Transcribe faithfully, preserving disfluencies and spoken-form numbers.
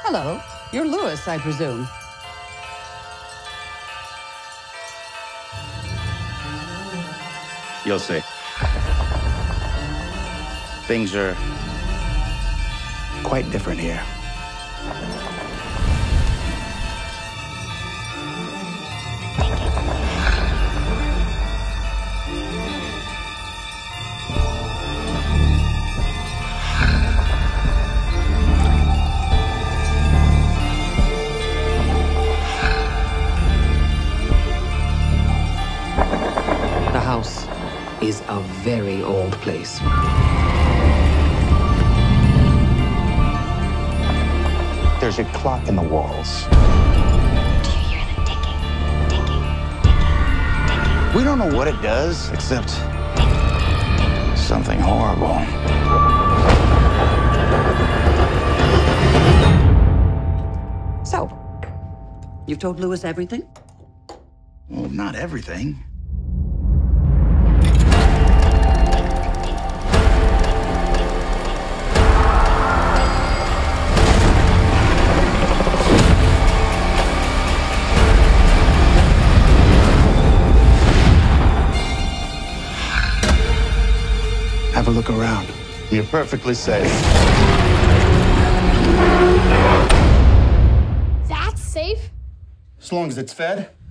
Hello. You're Louis, I presume. You'll see. Things are quite different here. The house is a very old place. There's a clock in the walls. Do you hear the ticking, ticking, ticking, ticking? We don't know what it does, except something horrible. So, you've told Louis everything? Well, not everything. Have a look around. You're perfectly safe. That's safe? As long as it's fed.